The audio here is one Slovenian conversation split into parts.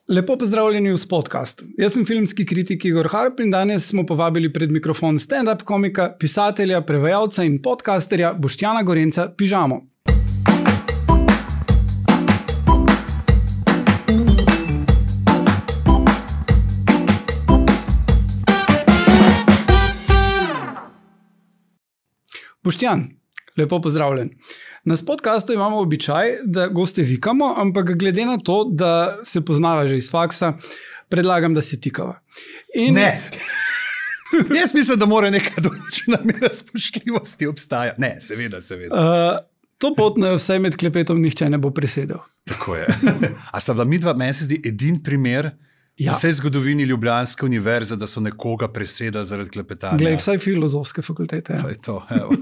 Lepo pozdravljeni v podkastu. Jaz sem filmski kritik Igor Harp in danes smo povabili pred mikrofon stand-up komika, pisatelja, prevajalca in podcasterja Boštjana Gorenca Pižamo. Boštjan, lepo pozdravljen. Na podcastu imamo običaj, da goste vikamo, ampak glede na to, da se poznava že iz faksa, predlagam, da se tikava. Ne! Jaz mislim, da mora neka določena mera spoštljivosti obstaja. Ne, seveda. To pot na vse med klepetom nihče ne bo presedel. Tako je. A sta bila midva, meni se zdi, edin primer v vsej zgodovini Ljubljanske univerze, da so nekoga presedali zaradi klepetanja. Glej, vsaj filozofske fakultete. To je to,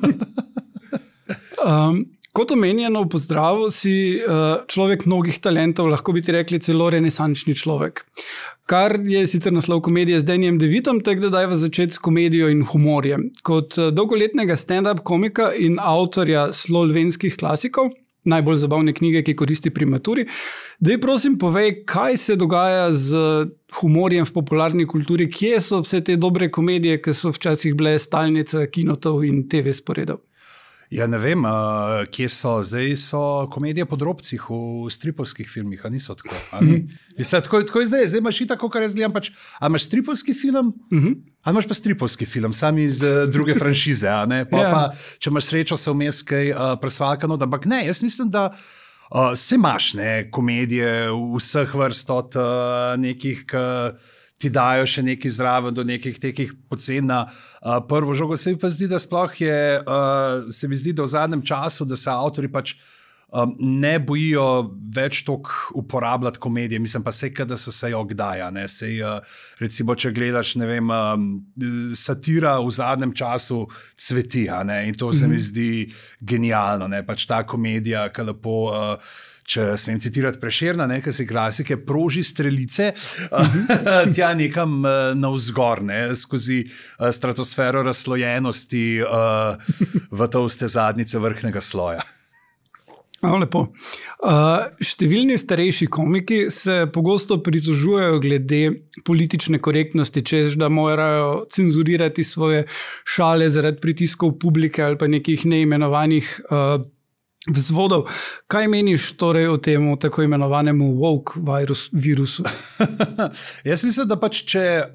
evo. Kot omenjeno v pozdravu, si človek mnogih talentov, lahko bi ti rekli celo renesančni človek. Kar je sicer naslov komedije z Dannyjem DeVitom, tako da dajva začeti s komedijo in humorjem. Kot dolgoletnega stand-up komika in avtorja slovenskih klasikov, najbolj zabavne knjige, ki koristi pri maturi, daj prosim povej, kaj se dogaja z humorjem v popularni kulturi, kje so vse te dobre komedije, ki so včasih bile stalnica kinotov in TV sporedov. Ja, ne vem, kje so. Zdaj so komedije po drobcih v stripovskih filmih, a niso tako? Tako je zdaj imaš i tako, kar jaz gledam, pač, a imaš stripovski film, a imaš pa stripovski film, sam iz druge franšize, a ne? Pa, če imaš srečo, se vmes kaj presvalkano, ampak ne, jaz mislim, da se imaš, ne, komedije vseh vrst od nekih, ti dajo še nekaj zraven do nekih tekih pocen na prvo žogo. Se mi pa zdi, da sploh je, se mi zdi, da v zadnjem času, da se avtori pač ne bojijo več toliko uporabljati komedije. Mislim pa sej, da so se jo kdaja. Sej, recimo, če gledaš, ne vem, satira v zadnjem času cveti, in to se mi zdi genialno. Pač ta komedija, ki lepo... Če smem citirati Prešerna, ki se klasike proži strelice tja nekam navzgor, skozi stratosfero razslojenosti v tolste zadnjice vrhnega sloja. Lepo. Številni starejši komiki se pogosto pritožujejo glede politične korektnosti, češ da morajo cenzurirati svoje šale zaradi pritiskov publike ali pa nekih neimenovanih vzvodov. Kaj meniš torej o tem tako imenovanemu woke virusu? Jaz mislim, da pač če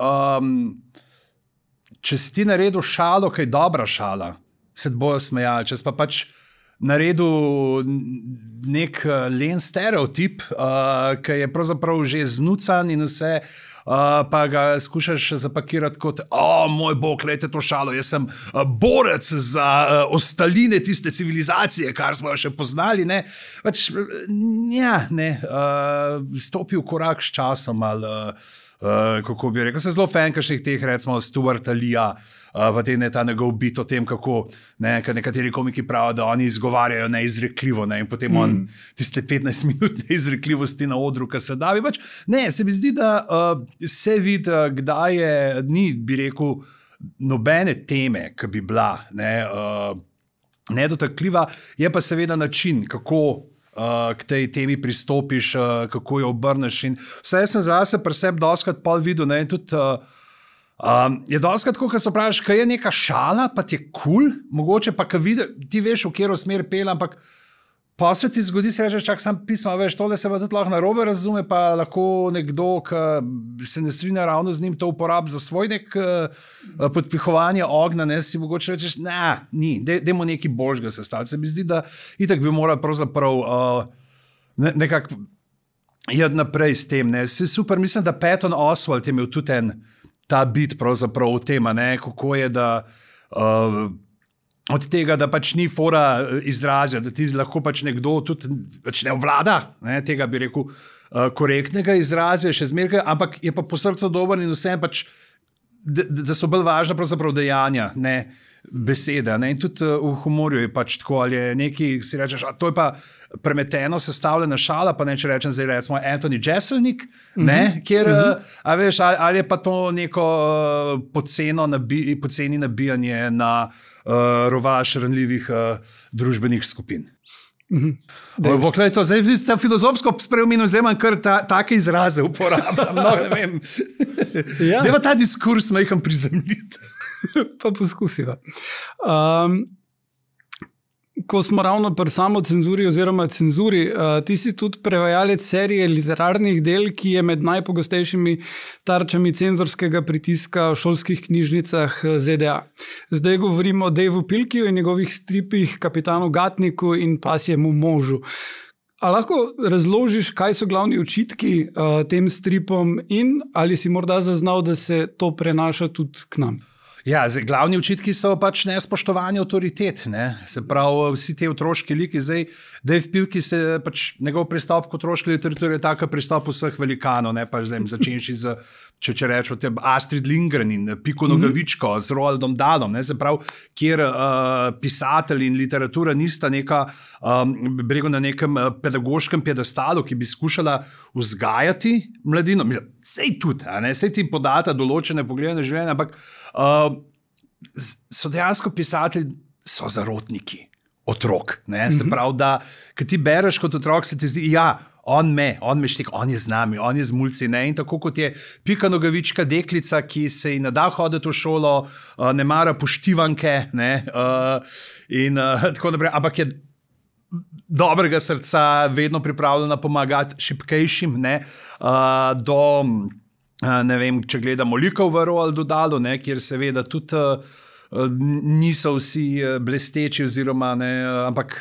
si ti naredil šalo, kaj dobra šala, se bojo smejali. Če si pa pač naredil nek len stereotip, ki je pravzaprav že znucan in vse, pa ga skušaš zapakirati kot moj bog, lejte to šalo, jaz sem borec za ostaline tiste civilizacije, kar smo jo še poznali, ne. Pač, stopi v korak s časom, ali kako bi rekel, se zelo fenkašnih teh, recimo Stuarta Leeja, v tem ta njegov bit o tem, kako nekateri komiki pravijo, da oni izgovarjajo neizrekljivo, in potem on tiste 15 minut neizrekljivosti na odru, ki se davi. Pač, ne, se mi zdi, da se vidi, kdaj je, ni, bi rekel, nobene teme, ki bi bila nedotakljiva, je pa seveda način, kako k tej temi pristopiš, kako jo obrneš. In vse sem zase pri sebi doskrat pol videl, in tudi je doskrat tako, ko se praviš, kaj je neka šala, pa ti je cool, mogoče pa ti veš, v katero smer pelje, ampak pa se ti zgodi, se rečeš, čak sam pisma, veš, tole se pa tudi lahko narobe razume, pa lahko nekdo, ki se ne strinja ravno z njim, to uporabi za svoj nek podpihovanje ognja, si mogoče rečeš, dajmo nekaj božjega sestaviti. Se mi zdi, da itak bi moral pravzaprav nekako jeti naprej s tem. Super, mislim, da Patton Oswalt je imel tudi ta bit pravzaprav v tem, kako je, da od tega, da pač ni fora izrazja, da ti lahko pač nekdo tudi pač ne obvlada, tega bi rekel korektnega izrazja, še zmeraj, ampak je pa po srcu dober in vsem pač, da so bolj važna pravzaprav dejanja, ne besede. In tudi v humorju je pač tako, ali je nekaj, si rečeš, to je pa premeteno sestavljena šala, pa ne, če rečem zdaj recimo Anthony Jeselnik, kjer, a veš, ali je pa to neko poceni nabijanje na rovaš ranljivih družbenih skupin. Zdaj ste filozofsko spremenili, vzemam kar take izraze uporabljam. No, ne vem. Ja. Deva ta diskurs majhen prizemljiti. Pa poskusiva. Ko smo ravno pri samocenzuri oziroma cenzuri, ti si tudi prevajalec serije literarnih del, ki je med najpogostejšimi tarčami cenzorskega pritiska v šolskih knjižnicah ZDA. Zdaj govorimo o Daveu Pilkiju in njegovih stripih Kapitanu Gatniku in Pasjemu možu. A lahko razložiš, kaj so glavni očitki tem stripom in ali si morda zaznal, da se to prenaša tudi k nam? Ja, glavni očitki so pač nespoštovanje avtoritet. Ne? Se pravi, vsi te otroški liki, zdaj Dave Pilkey se pač njegov pristop k otroški literaturi je tako pristop vseh velikanov, ne pa začenši z, če rečemo, Astrid Lindgren in Piko Nogavičko, z Roaldom Dahlom, ne? Se pravi, kjer pisatelj in literatura nista neka, na nekem pedagoškem piedestalu, ki bi skušala vzgajati mladino. Sej tudi, sej ti podata določene poglede na življenje, ampak so dejansko pisatelji so zarotniki otrok. Se pravi, da ko ti bereš kot otrok, se ti zdi, ja, on me štek, on je z nami, on je z mulci. Ne? In tako kot je Pika Nogavička deklica, ki se ji ne da hoditi v šolo, ne mara poštivanke, ne? In tako naprej, ampak je dobrega srca, vedno pripravljena pomagati šibkejšim, ne? Do... Ne vem, če gledamo likov v Roaldu Dahlu, kjer seveda tudi niso vsi blesteči oziroma ne, ampak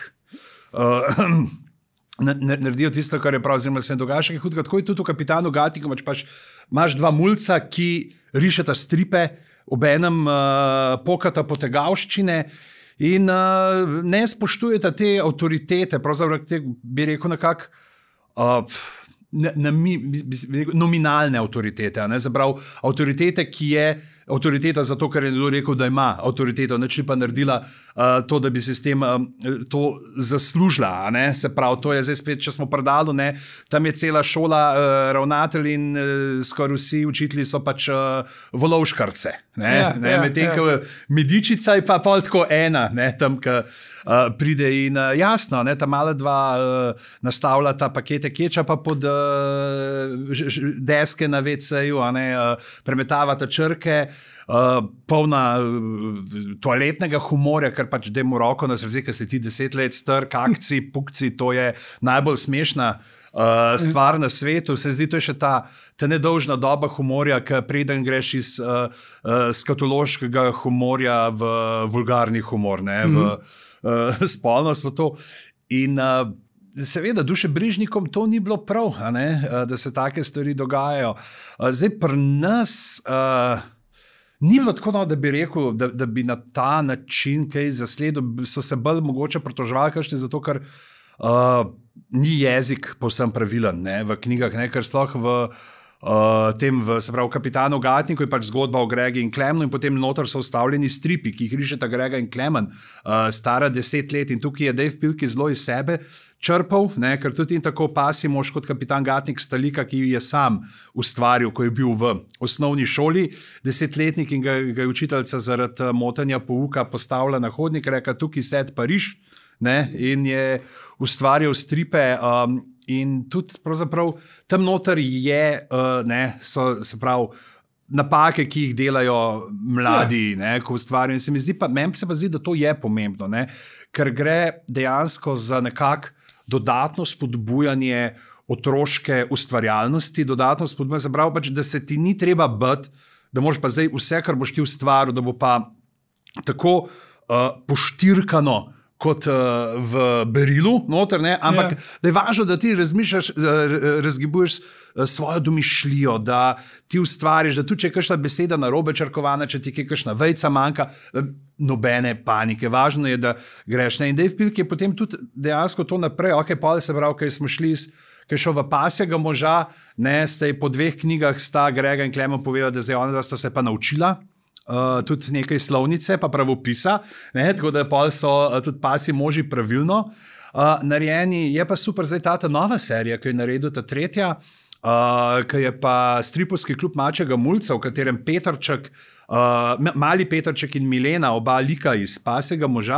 naredijo tisto, kar je prav, oziroma se ne dogaja še hudega. Tako je tudi v Kapitanu Gatniku, pač imaš dva mulca, ki rišeta stripe, obenem pokata potegavščine in ne spoštujeta te avtoritete, pravzaprav bi rekel nekako nominalne avtoritete, zaprav avtoritete, ki je avtoriteta zato, ker je nekdo rekel, da ima avtoriteto, nič ni pa naredila to, da bi se s tem to zaslužila. Se pravi, to je zdaj spet, če smo predalu, tam je cela šola ravnatelj in skoraj vsi učitelji so pač volovškarce. Medtem, ko Medičica je pa pol tako ena, tam, ko pride in jasno, ta mala dva nastavlja ta pakete kečapa pod deske na WC-ju, premetavata črke, polna toaletnega humorja, ker pač demo roko na srce, ker se ti 10 let star, kakci, pukci, to je najbolj smešna stvar na svetu. Se zdi, to je še ta nedolžna doba humorja, ki preden greš iz skatološkega humorja v vulgarni humor, v spolnost, v to. In seveda, dušebrižnikom to ni bilo prav, da se take stvari dogajajo. Zdaj pri nas ni bilo tako, da bi rekel, da bi na ta način kaj zasledil, so se bolj mogoče pritoževali kakšni, zato ker ni jezik povsem pravilen v knjigah, ker sploh v se pravi, Kapitanu Gatniku je pač zgodba o Gregi in Klemnu in potem noter so vstavljeni stripi, ki jih rišeta Grega in Klemen, stara 10 let in tukaj je Dave Pilkey zelo iz sebe črpal, ker tudi in tako Pasji mož kot Kapitan Gatnik sta lika, ki je sam ustvaril, ko je bil v osnovni šoli 10-letnik in ga je učiteljica zaradi motenja pouka postavila na hodnik, reka tukaj sed Pariž, in je ustvarjal stripe in tudi pravzaprav tam noter je, se pravi, napake, ki jih delajo mladi, ko ustvarjajo. In se mi zdi, meni se pa zdi, da to je pomembno, ker gre dejansko za nekak dodatno spodbujanje otroške ustvarjalnosti, dodatno spodbujanje, se pravi pač, da se ti ni treba bati, da moraš pa zdaj vse, kar boš ti ustvaril, da bo pa tako poštirkano kot v berilu, noter, ampak da je važno, da ti razmišljaš, razgibuješ svojo domišljijo, da ti ustvariš, da tudi če je kakšna beseda narobe črkovana, če ti je kakšna vejca manjka, nobene panike. Važno je, da greš. In Dave Pilkey je potem tudi dejansko to naprej, pol se pravi, kaj smo šli ki je šel v Pasjega moža, ste po 2 knjigah sta Grega in Klemen povedala, da zdaj ona sta se pa naučila, tudi nekaj slovnice, pa pravopisa, tako da pol so tudi Pasji moži pravilno narejeni. Je pa super zdaj ta nova serija, ki je naredil ta 3., ki je pa stripovski klub Mačjega mulca, v katerem Petrček, mali Petrček in Milena, oba lika iz Pasjega moža,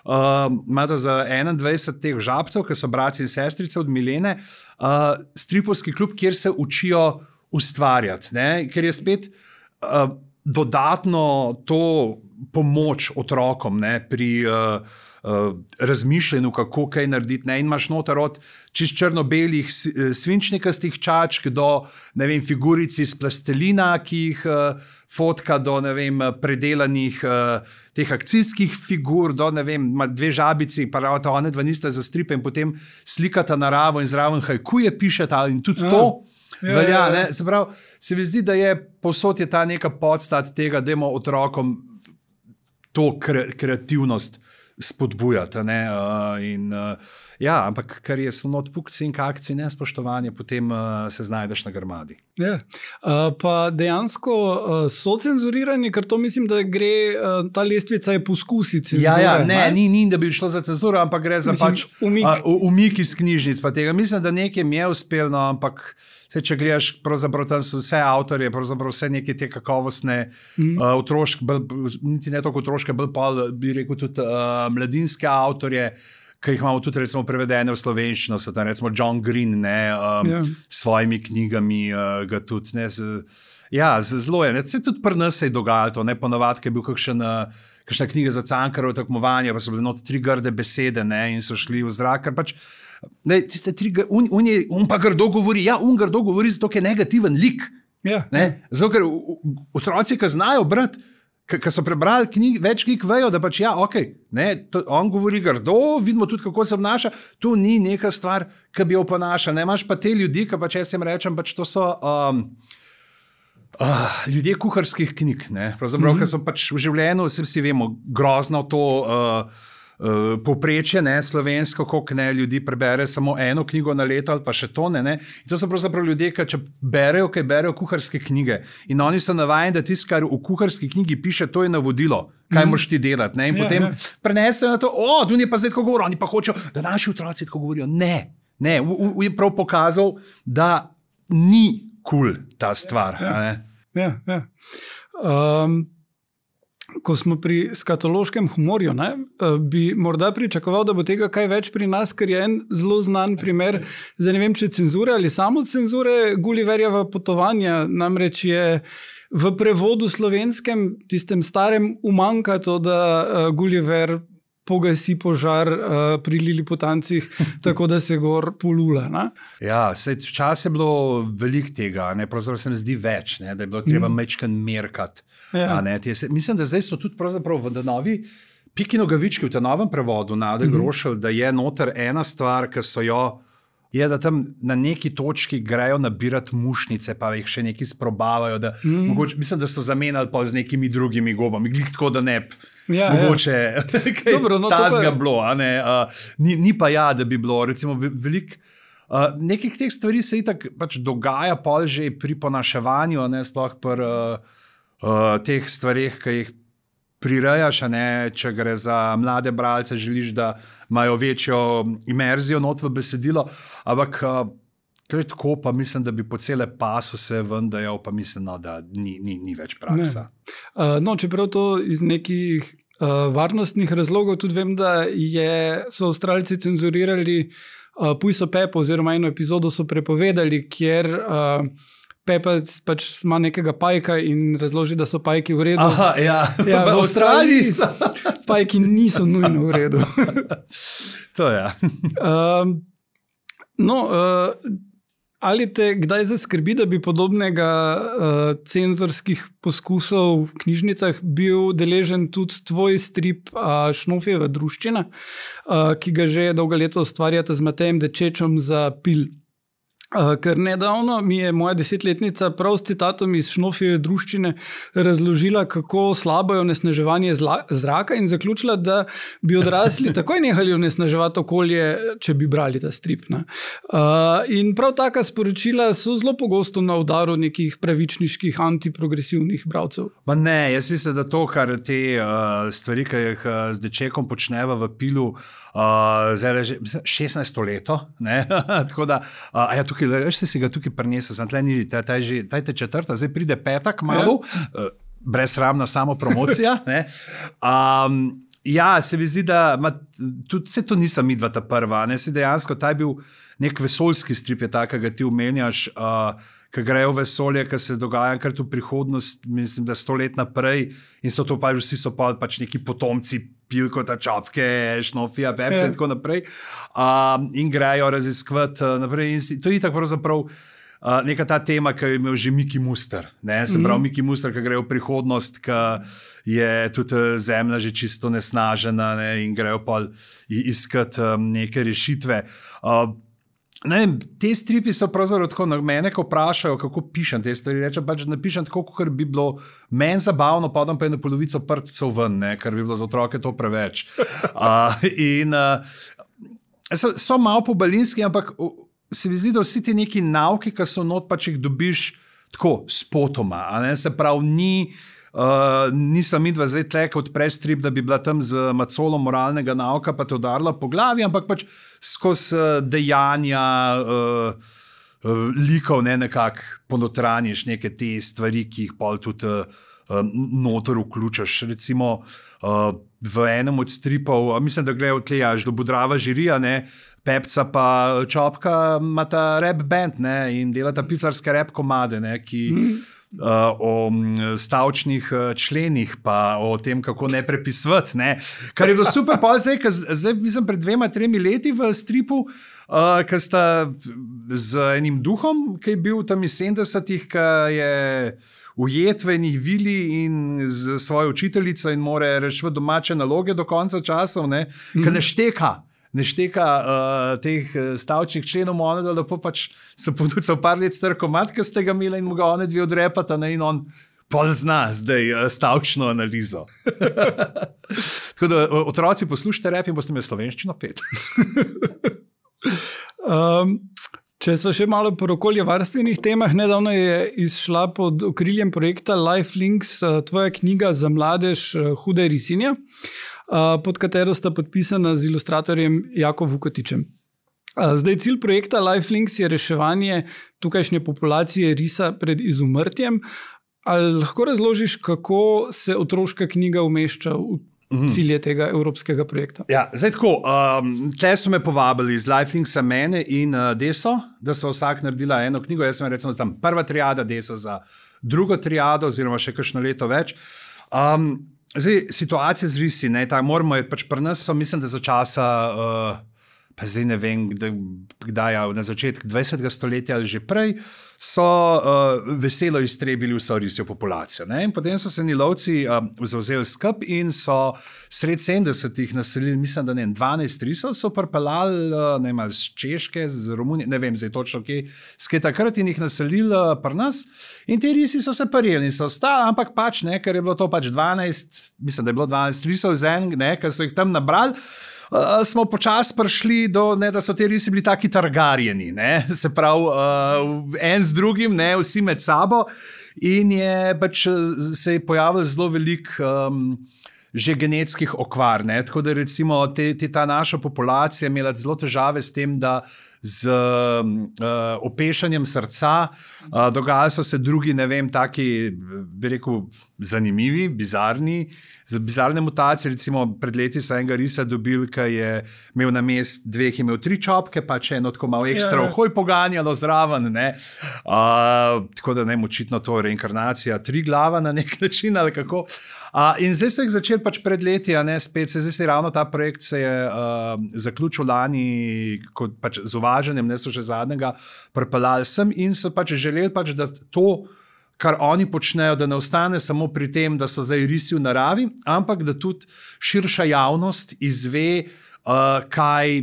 imata za 21 teh žabcev, ki so bratci in sestrice od Milene, stripovski klub, kjer se učijo ustvarjati, ne? Ker je spet dodatno to pomoč otrokom, ne? Pri razmišljanju, kako kaj narediti, ne? In imaš noter od čist črno-belih svinčnikastih čačk do, ne vem, figuric iz plastelina, ki jih fotka, do, ne vem, predelanih teh akcijskih figur, do, ne vem, dve žabici, pa ravno one dva nista za stripe in potem slikata naravo in zraven hajkuje pišeta in tudi to velja, ne? Se pravi, se mi zdi, da je povsod je ta neka podstat tega, da imamo otrokom to kreativnost spodbujati, ne? Ja, ampak kar je samo odpukci in kakci, nespoštovanje, potem se znajdeš na grmadi. Ja. Pa dejansko so cenzurirani, ker to mislim, da gre, ta lestvica je poskusi cenzure. Ja, ni, da bi šlo za cenzuro, ampak gre za pač umik iz knjižnic. Pa tega. Mislim, da nekaj mi je uspelo, ampak če gledaš, pravzaprav tam so vse avtorje, pravzaprav vse neke te kakovostne otroške, niti ne toliko otroške, bolj pa bi rekel tudi mladinske avtorje, ki jih imamo tudi recimo prevedene v slovenščino, so tam recimo John Green, ne, s svojimi knjigami ga tudi, ne, zelo je, ne, se tudi pri nas se je dogajalo to, ne, ponavadi, ki je bil kakšna knjiga za Cankarjevo tekmovanje, pa so bile not 3 grde besede, ne, in so šli v zrak, ker pač ne, tiste 3, on pa grdo govori, on grdo govori zato, ker je negativen lik, ne, zato, ker otroci, ki znajo brati, ki so prebrali več knjig, vejo, da pač ne, on govori grdo, vidimo tudi, kako se obnaša, to ni neka stvar, ki bi jo oponašal, ne, imaš pa te ljudi, ki pač jaz jim rečem, pač to so ljudje kuharskih knjig, ne, pravzaprav, ki so pač v življenju, vsi vemo, grozno to povprečje, ne, slovensko, koliko ne ljudi prebere samo eno knjigo na leto ali pa še to, ne. In to so pravzaprav ljudje, ki če berejo kuharske knjige in oni so navajeni, da tisto, kar v kuharski knjigi piše, to je navodilo, kaj moraš ti delati, ne. In potem prenesejo na to, tu je pa zdaj tako govorijo, oni pa hočejo, da naši otroci tako govorijo. Ne, je prav pokazal, da ni kul ta stvar. Ja. Ko smo pri skatološkem humorju, ne, bi morda pričakoval, da bo tega kaj več pri nas, ker je en zelo znan primer, zdaj ne vem, če cenzure ali samo cenzure, Gulliverjeva potovanja, namreč je v prevodu slovenskem, tistem starem, umanjka to, da Gulliver pogasi požar pri Liliputancih, tako da se gor polula. Ne? Ja, včasih je bilo veliko tega, ne, pravzaprav se mi zdi več, ne, da je bilo treba mečkan merkati. Ja. Mislim, da zdaj so tudi pravzaprav v novi Piki Nogavički v tem novem prevodu Nade Grošelj, da je noter ena stvar, ki so jo, je, da tam na neki točki grejo nabirati mušnice, pa jih še nekaj sprobavajo, da mogoče, mislim, da so zamenjali pa z nekimi drugimi gobami, glih tako, da ne mogoče kaj tazga bilo, ni pa da bi bilo, recimo veliko nekih teh stvari se itak pač dogaja pol že pri ponaševanju, ne, sploh pri teh stvarih, ki jih prirejaš, če gre za mlade bralce, želiš, da imajo večjo imerzijo not v besedilo, ampak tako pa mislim, da bi po cele pasu se vendajal, pa mislim, da ni več praksa. Čeprav to iz nekih varnostnih razlogov, tudi vem, da so Avstralci cenzurirali Pujso Pepo, oziroma eno epizodo so prepovedali, kjer Pepa pač ima nekega pajka in razloži, da so pajki v redu. V Avstraliji so. Pajki niso nujno v redu. To je. Ali te kdaj zaskrbi, da bi podobnega cenzorskih poskusov v knjižnicah bil deležen tudi tvoj strip Šnofjeva druščina, ki ga že dolga leta ustvarjate z Matejem Dečečom za Pil? Ker nedavno mi je moja 10-letnica prav s citatom iz Šnofjeve druščine razložila, kako slabo je onesnaževanje zraka in zaključila, da bi odrasli takoj nehali onesnaževati okolje, če bi brali ta strip. Ne? In prav taka sporočila so zelo pogosto na udaru nekih pravičniških, antiprogresivnih bralcev. Ne, jaz mislim, da to, kar te stvari, ki jih z Dečekom počneva v Pilu, zdaj že 16. leto, ne? Tako da, tukaj, veš, si ga tukaj prinesel, taj je četrta, zdaj pride petak malo, brezsramna samo promocija, ne? Ja, se mi zdi, da tudi se to nisem midva ta prva. Ne? Se dejansko ta je bil nek vesoljski strip, je tak, ki ga ti omenjaš, ki grejo v vesolje, ki se dogaja kar v prihodnost, mislim, da 100 let naprej in so to pa vsi so pač neki potomci Pilkota, Čapke, Šnofija, Pepsi in tako naprej in grejo raziskovati naprej. In to je tako pravzaprav neka ta tema, ki je imel že Mickey Muster. Se pravi, Mickey Muster, ki gre v prihodnost, ki je tudi zemlja že čisto nesnažena in grejo pa iskati neke rešitve. Ne vem, te stripi so pravzaprav tako, mene ko vprašajo, kako pišem te stvari, rečem pač, da napišem tako, kot bi bilo meni zabavno, podam pa eno polovico prtcev ven, ker bi bilo za otroke to preveč. So malo pobalinski, ampak se mi zdi, da vsi ti neki nauki, ki so not, pač jih dobiš tako spotoma. Se pravi, nisem midva zdaj tle, kot prestrip, da bi bila tam z macolom moralnega nauka pa te udarila po glavi, ampak pač skozi dejanja likov nekako ponotranjiš neke te stvari, ki jih pol tudi noter vključaš. Recimo v enem od stripov, mislim, da grejo tlejaš do Budrava žirija, Pepca pa Čopka imata rap band in delata piflarske rap komade, ki o stavčnih členih pa o tem, kako ne prepisvati. Kar je bilo super, pa zdaj mislim pred 2-3 leti v stripu, ki sta z enim duhom, ki je bil tam iz 70-ih, ki je ujet v enih vili in z svojo učiteljico in more rešiti domače naloge do konca časov, ki ne šteka teh stavčnih členov, da pa pač se ponucal par let star komad, ki ste ga imeli in mu ga one dve odrepata in on pol zna zdaj stavčno analizo. Tako da otroci poslušajte rap in boste imeli slovenščino 5. Če so še malo po okoljevarstvenih temah, nedavno je izšla pod okriljem projekta Lifelinks tvoja knjiga za mladež Huda risinja, pod katero sta podpisana z ilustratorjem Jako Vukotičem. Zdaj, cilj projekta Lifelinks je reševanje tukajšnje populacije risa pred izumrtjem. Ali lahko razložiš, kako se otroška knjiga umešča v cilje tega evropskega projekta? Ja, zdaj tako, tle so me povabili z Lifelinksa mene in Deso, da smo vsak naredila eno knjigo. Jaz sem recimo tam prva triada, Desa za drugo triado oziroma še kakšno leto več. Zdaj, situacija z risi, moramo je pač pri nas, mislim, da za časa, pa zdaj ne vem, kdaj na začetku 20. stoletja ali že prej, so veselo iztrebili vso risjo populacijo. In potem so se nilovci zavzeli skup in so sred 70-ih naselili, mislim, da 12 risov so pripeljali, z Češke, z Romunije, ne vem zdaj točno kje, takrat in jih naselili pri nas. In ti risi so se parili in so ostali, ampak pač, ker je bilo to pač 12, mislim, da je bilo 12 risov z enega, ker so jih tam nabrali, smo počasi prišli do, da so te risi bili taki Targarjeni, se pravi, en z drugim, vsi med sabo in pač se je pojavilo zelo veliko že genetskih okvar, tako da recimo ta naša populacija imela zelo težave s tem, da z opešanjem srca dogajali so se drugi, ne vem, taki, bi rekel, zanimivi, bizarne mutacije. Recimo pred leti so enega risa dobili, ki je imel na mest 2 imel 3 čopke, pa če eno tako malo ekstra ohoj poganjalo zraven, tako da očitno to reinkarnacija 3 glava na nek način ali kako. In zdaj se je začel pač pred leti, spet zdaj se je ravno ta projekt se je zaključil lani, kot pač z uvaženjem, so še zadnjega pripeljali sem in so pač želeli pač, da to, kar oni počnejo, da ne ostane samo pri tem, da so zdaj risi v naravi, ampak da tudi širša javnost izve, kaj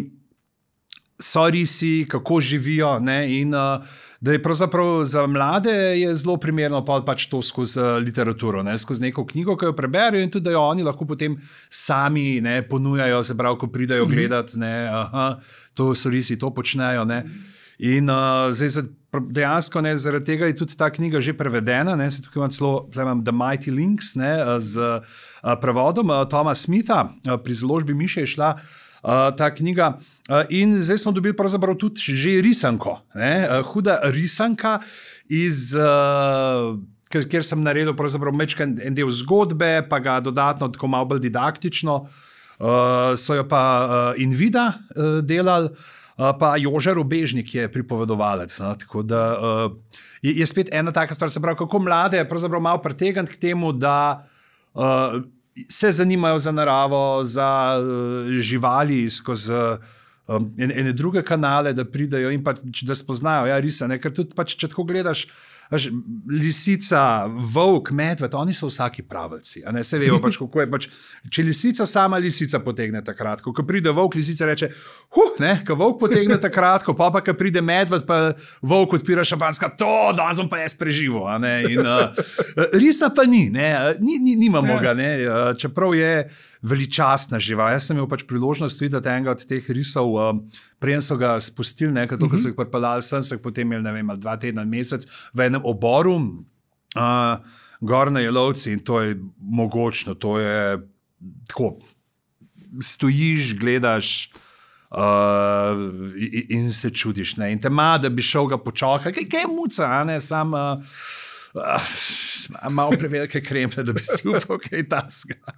so risi, kako živijo, in da je pravzaprav za mlade je zelo primerno pač to skozi literaturo, skozi neko knjigo, ki jo preberijo in tudi, da jo oni lahko potem sami ponujajo, se pravi, ko pridajo gledati, to so risi, to počnejo. In zdaj dejansko zaradi tega je tudi ta knjiga že prevedena, se tukaj imam celo The Mighty Lynx z prevodom Toma Smitha, pri založbi Miše je šla ta knjiga in zdaj smo dobili pravzaprav tudi že risanko, Huda risanka kjer sem naredil pravzaprav en del zgodbe, pa ga dodatno tako malo bolj didaktično so jo pa Invida delali, pa Jože Rubežnik je pripovedovalec. No? Tako da je spet ena taka stvar, se pravi, kako mlade pravzaprav malo pritegniti k temu, da se zanimajo za naravo, za živali skozi ene druge kanale, da pridejo in pa, da spoznajo risa. Ne? Ker tudi če tako gledaš, lisica, volk, medved, oni so vsaki pravilci. Se vejo, kako je. Če lisica sama lisica potegne takrat, ko pride volk, lisica reče, ko volk potegne takrat, pa ko pride medved, pa volk odpira šampanjska, danes bom pa jaz preživel. Risa pa nimamo ga, čeprav je veličastna žival. Jaz sem imel priložnost videti enega od teh risov, preden so ga spustili, ko so jih pripeljali sem, so jih potem imeli, ne vem, 2 tedna, mesec v enem oboru, gor na Jelovci, in to je mogočno, to je tako, stojiš, gledaš in se čudiš, ne, in te ima, da bi šel ga počakati, kaj je muca, sam malo prevelike krempe, da bi si upal kaj tasga.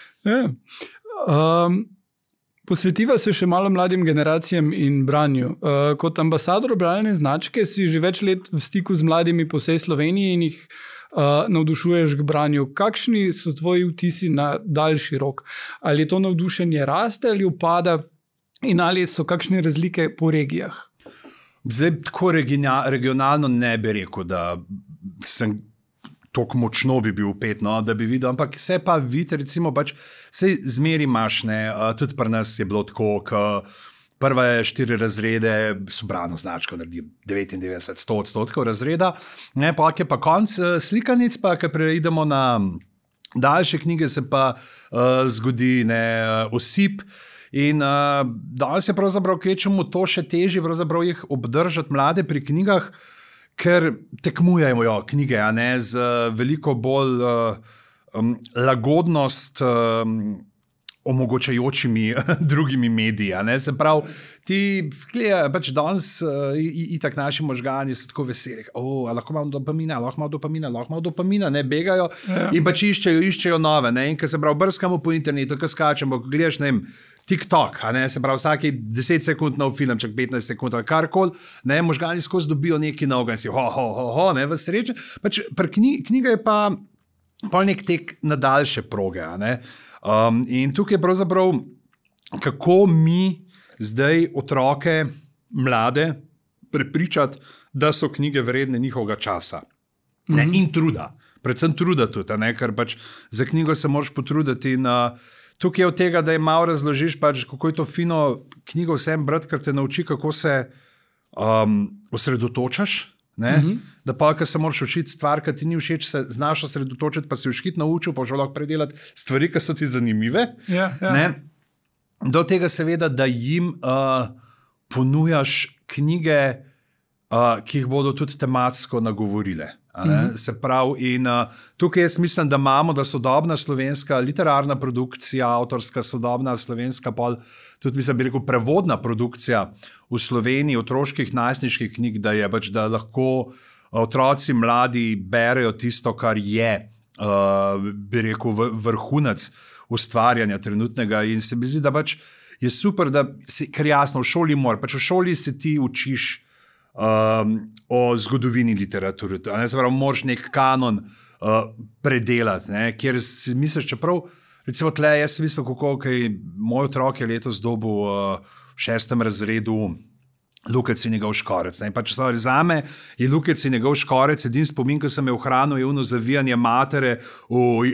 Posvetiva se še malo mladim generacijam in branju. Kot ambasador bralne značke si že več let v stiku z mladimi po vsej Sloveniji in jih navdušuješ k branju. Kakšni so tvoji vtisi na daljši rok? Ali to navdušenje raste ali upada in ali so kakšne razlike po regijah? Zdaj, tako regionalno ne bi rekel, da sem tako močno bi bil upet, da bi videl, ampak se pa vidi, recimo, sej zmeri imaš, tudi pri nas je bilo tako, prve 4 razrede so brano značko, naredi 99-100% razreda, pa je pa konc slikanic, pa ko preidemo na daljše knjige, se pa zgodi osip. In danes je pravzaprav kvečemu to še težje, pravzaprav jih obdržati mlade pri knjigah, ker tekmujejo knjige, z veliko bolj lagodnost omogočajočimi drugimi mediji. Se pravi, ti gledaj, danes itak naši možgani so tako veseli, lahko imam dopamina, ne begajo in pač iščejo nove. In ko se pravi, brskamo po internetu, ko skačemo, ko gledaš, ne vem, TikTok, se pravi, vsaki 10 sekund nov filmček, 15 sekund ali karkoli, možgani skozi dobijo neki novega in si v sreče. Knjiga je pa nek tek na daljše proge. In tukaj je pravzaprav, kako mi zdaj otroke, mlade, prepričati, da so knjige vredne njihovega časa. In truda. Predvsem truda tudi, ker za knjigo se moraš potruditi in tukaj je od tega, da je malo razložiš, kako je to fino knjigo vsem brati, ker te nauči, kako se osredotočaš, da pa, ko se moraš učiti stvar, ki ti ni všeč, se znaš osredotočiti, pa si vškit naučil, pa že lahko predelati stvari, ki so ti zanimive. Do tega seveda, da jim ponujaš knjige, ki jih bodo tudi tematsko nagovorile. Se pravi, in tukaj jaz mislim, da imamo, da sodobna slovenska literarna produkcija, avtorska sodobna slovenska, tudi mislim, bi rekel, prevodna produkcija v Sloveniji otroških najstniških knjig, da je da lahko otroci mladi berejo tisto, kar je, bi rekel, vrhunec ustvarjanja trenutnega, in se mi zdi, da je super, da ker jasno, v šoli v šoli se ti učiš o zgodovini literature. Se pravi, moraš nek kanon predelati, kjer si misliš, čeprav, recimo tle, jaz sem mislil, kako moj otrok je letos dobil v 6. razredu Lukec in njegov škorec. Zame je Lukec in njegov škorec edin spomin, ko sem je ohranil, je ono zavijanje matere v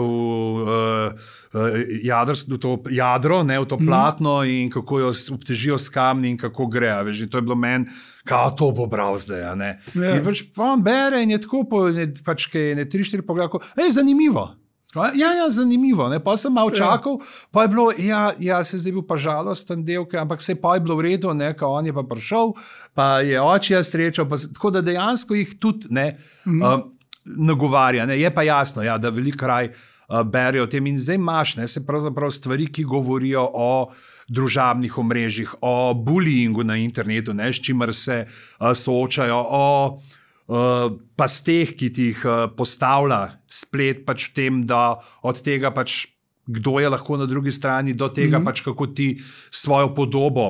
jadro, v to platno, in kako jo obtežijo s kamni in kako gre. To je bilo meni, kao to bo bral zdaj. In on bere in je tako, kaj je 3-4 pogledal, zanimivo. Zanimivo. Pa sem malo čakal, pa je bilo, se zdaj bil pa žalosten del, ampak se pa je bilo v redu, ko on je pa prišel, pa je očija srečal, tako da dejansko jih tudi nagovarja. Je pa jasno, da veliko kraj berijo o tem in zdaj imaš, se pravzaprav stvari, ki govorijo o družabnih omrežjih, o bullyingu na internetu, s čimer se soočajo, o pasteh, ki ti jih postavlja splet, v tem, da od tega kdo je lahko na drugi strani, do tega pač kako ti svojo podobo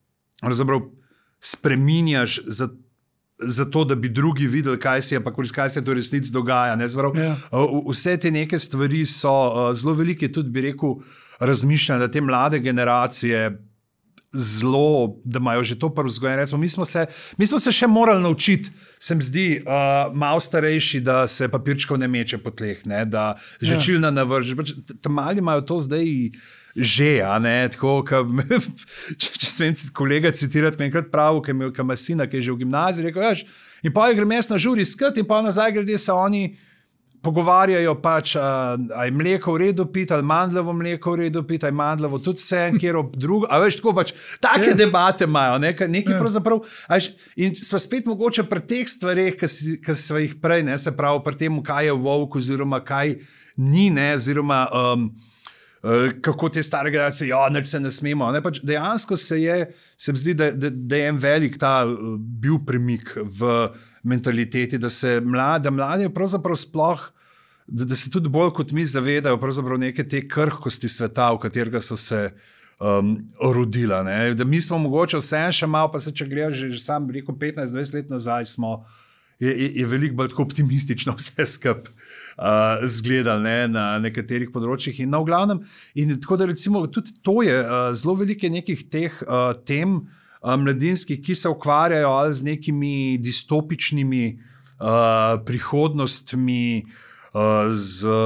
spreminjaš za to, da bi drugi videli, kaj se to resnici dogaja. Vse te neke stvari so zelo velike, tudi bi rekel, razmišljanje, da te mlade generacije zelo, da imajo že to prvo vzgojeno. Mi smo se še morali naučiti, se mi zdi, malo starejši, da se papirčkov ne meče po tleh, ne, da žvečilna navrži. Tam mali imajo to zdaj že, a ne, tako, če smem kolega citirati, me enkrat pravi, ki ima sina, ki je že v gimnaziji, rekel, in pa grem jaz na žuri iskat in pa nazaj grede se oni pogovarjajo pač, a je mleko v redu piti, ali mandljevo mleko v redu piti, ali mandljevo tudi vse, kjer ob drugo, a veš, tako pač, take debate imajo, nekaj pravzaprav, in sva spet mogoče pri teh stvareh, ki sva jih prej, ne, se pravi, pri tem, kaj je volk, oziroma kaj ni, ne, oziroma kako te stare generacije, nič se ne smemo, ne, pač dejansko se mi zdi, da je en velik ta bil premik v mentaliteti, da mladi pravzaprav sploh, da se tudi bolj kot mi zavedajo pravzaprav neke te krhkosti sveta, v katerega so se rodila. Ne? Da mi smo mogoče vse še malo, pa se če gledaš, že sam rekel 15-20 let nazaj je veliko bolj tako optimistično vse skup zgledal, ne, na nekaterih področjih in v glavnem. In tako da recimo tudi to je zelo velike nekih teh tem mladinskih, ki se ukvarjajo ali z nekimi distopičnimi prihodnostmi, z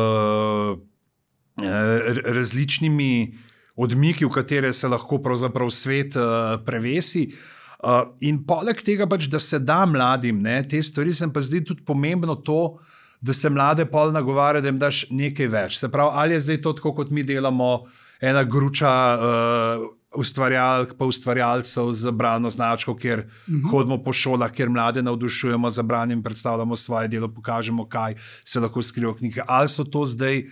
različnimi odmiki, v katere se lahko pravzaprav svet prevesi. In poleg tega pač, da se da mladim, ne, te stvari se pa zdi tudi pomembno to, da se mlade pol nagovarja, da jim daš nekaj več. Se pravi, ali je zdaj to tako, kot mi delamo, ena gruča ustvarjalk pa ustvarjalcev z bralno značko, kjer hodimo po šolah, kjer mlade navdušujemo za branje in predstavljamo svoje delo, pokažemo, kaj se lahko skriva v knjigi. Ali so to zdaj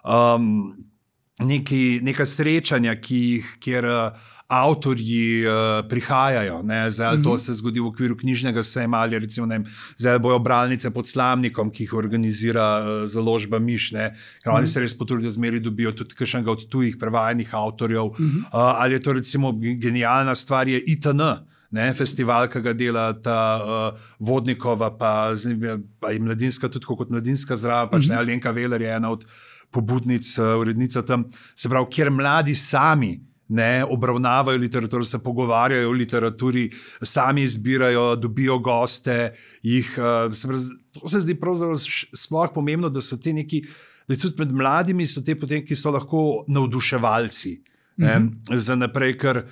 neka srečanja, kjer avtorji prihajajo, ne, zdaj to se zgodi v okviru knjižnega sejma, ali recimo, ne vem, zdaj bojo bralnice pod Slamnikom, ki jih organizira založba Miš, ne, ker oni se res potrudijo, zmeri dobijo tudi kakšnega od tujih prevajanih avtorjev, ali je to recimo genialna stvar, je ITN, ne, festival, ki ga dela ta Vodnikova, pa je mladinska, tudi kot mladinska zdrava, pač ne, Alenka Veler je ena od pobudnic, urednica tam, se pravi, kjer mladi sami ne obravnavajo literaturo, se pogovarjajo o literaturi, sami izbirajo, dobijo goste, to se zdi pravzaprav sploh pomembno, da so te neki, da tudi med mladimi so te potem, ki so lahko navduševalci za naprej, ker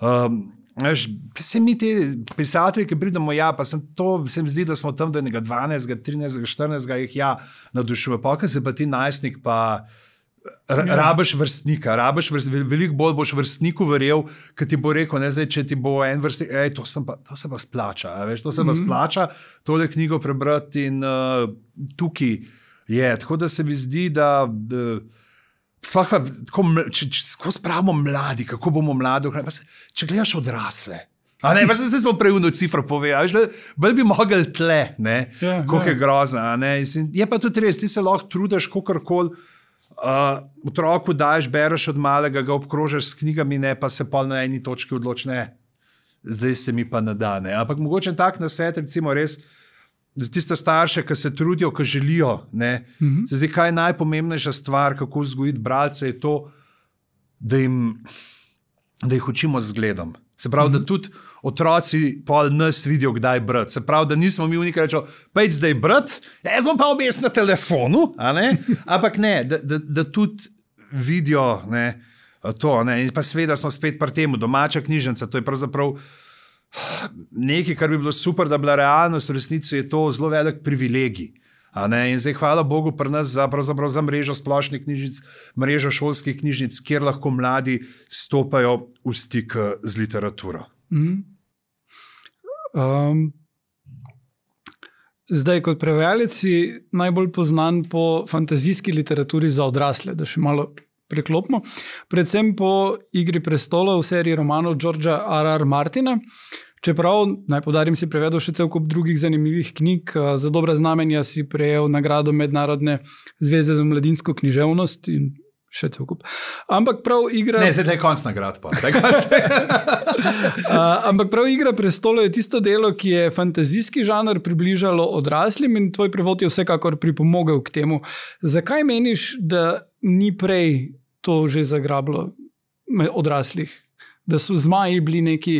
se mi te pisatelji, ki pridemo, pa se mi zdi, da smo tam do enega 12, 13, 14 jih navdušuje, pa se pa ti najstnik pa rabiš vrstnika, veliko bolj boš vrstniku verjel, ki ti bo rekel, ne, zdaj, če ti bo en vrstnik, to se pa splača, veš, to se pa splača, tole knjigo prebrati in tukaj je, tako da se mi zdi, da sploh pa, ko spravimo mladi, kako bomo mladi, če gledaš odrasle, a ne, veš, se smo prej v cifro povedali, bolj bi mogli tle, ne, koliko je grozna, ne, je pa tudi res, ti se lahko trudiš kakorkoli, otroku daješ, bereš od malega, ga obkrožaš s knjigami, ne, pa se pol na eni točki odloči, ne, zdaj se mi pa ne da, ne, ampak mogoče tak nasvet, recimo res, za tiste starše, ki se trudijo, ki želijo, ne, se zdi, kaj je najpomembnejša stvar, kako vzgojiti bralce, je to, da jih učimo z zgledom. Se pravi, da tudi otroci pol nas vidijo, kdaj brati. Se pravi, da nismo mi unika rečo, pejď zdaj brati, jaz bom pa objes na telefonu, a ne? Ampak ne, da tudi vidijo, ne, to, ne. In pa seveda smo spet pri temu, domača knjižnica, to je pravzaprav nekaj, kar bi bilo super, da bila realnost, v resnici je to zelo velik privilegij. A ne? In zdaj hvala Bogu pri nas pravzaprav za mrežo splošnih knjižnic, mrežo šolskih knjižnic, kjer lahko mladi stopajo v stik z literaturo. Zdaj, kot prevajalec si najbolj poznan po fantazijski literaturi za odrasle, da še malo preklopimo. Predvsem po Igri prestolov v seriji romanov Georgea R.R. Martina. Čeprav, naj poudarim, si prevedel še cel kup drugih zanimivih knjig. Za dobra znamenja si prejel nagrado Mednarodne zveze za mladinsko književnost in še cel kup. Ampak prav igra... Ne, zdaj je konc nagrad pa. Ampak prav Igra prestolov je tisto delo, ki je fantazijski žanr približalo odraslim in tvoj prevod je vsekakor pripomogel k temu. Zakaj meniš, da ni prej to že zagrablo odraslih? Da so zmaji bili neki...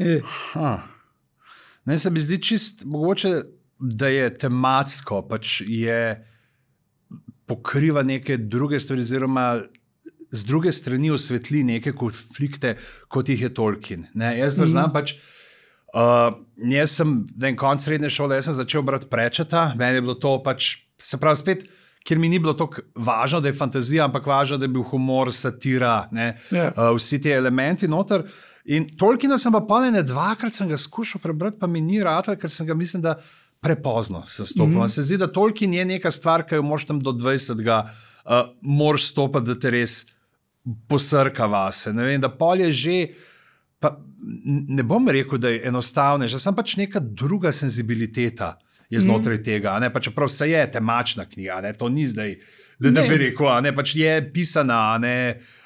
Ne, se mi zdi čist mogoče, da je tematsko, pač je... pokriva neke druge stvari, oziroma z druge strani osvetli neke konflikte, kot jih je Tolkien. Ne, jaz znam pač, jaz sem konc srednje šole, jaz sem začel brati Pratchetta, meni je bilo to pač, se pravi spet, ker mi ni bilo toliko važno, da je fantazija, ampak važno, da je bil humor, satira, vsi ti elementi noter. In Tolkiena sem pa dvakrat sem ga skušal prebrati, pa mi ni ratal, ker sem ga mislim, da prepozno se stopil. Se zdi, da Tolkien je neka stvar, ki jo moraš tam do 20. Moraš stopiti, da te res posrka vase. Ne vem, da pol je že, pa ne bom rekel, da je enostavnejša, sem pač neka druga senzibiliteta je znotraj tega, ne, pa čeprav se je temačna knjiga, ne, to ni zdaj, da bi rekel, ne, pač je pisana, ne,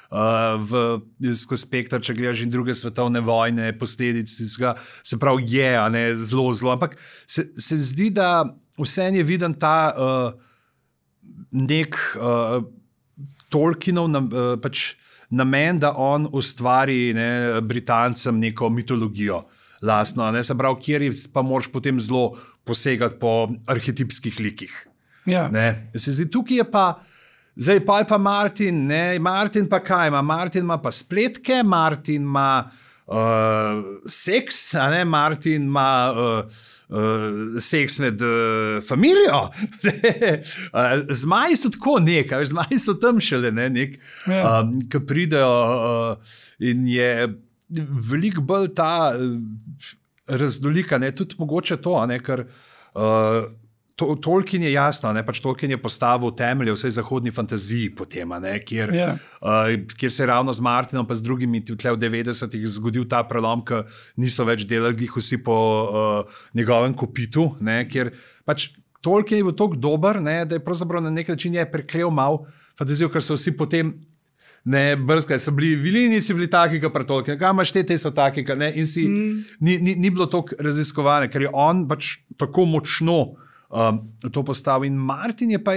skozi spektar, če gledaš in druge svetovne vojne, posledic, se pravi je, ne, zelo, ampak se zdi, da vseeno je viden ta nek Tolkienov pač namen, da on ustvari Britancem neko mitologijo lastno, ne, se pravi, kjer pa moraš potem zelo posegati po arhetipskih likih. Ne, se zdi, tukaj je pa zdaj pa je pa Martin, ne, Martin pa kaj ima? Martin ima pa spletke, Martin ima seks, a ne, Martin ima seks med familijo. Zmaji so tako nekaj, zmaji so tam šele, nek, ki pridejo in je veliko bolj ta raznolika, ne, tudi mogoče to, ne, ker Tolkien je jasno, ne, pač Tolkien je postavil temelje vsej zahodni fantaziji potem, ne, kjer se je ravno z Martinom pa z drugimi tle v 90-ih zgodil ta prelom, ki niso več delali vsi po njegovem kopitu, ne, kjer pač Tolkien je bil toliko dober, ne, da je pravzaprav na nek način je preklel mal fantazijo, ker so vsi potem ne, brskaj, so bili vilini, si bili taki, kot pa Tolkien, kaj imaš te so taki, ne, in si ni bilo toliko raziskovane, ker je on pač tako močno to postavil. In Martin je pa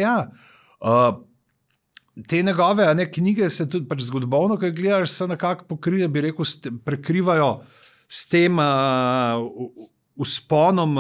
te njegove knjige se tudi pač zgodovno, ko gledaš, se nekako pokrivajo, bi rekel, prekrivajo s tem vzponom,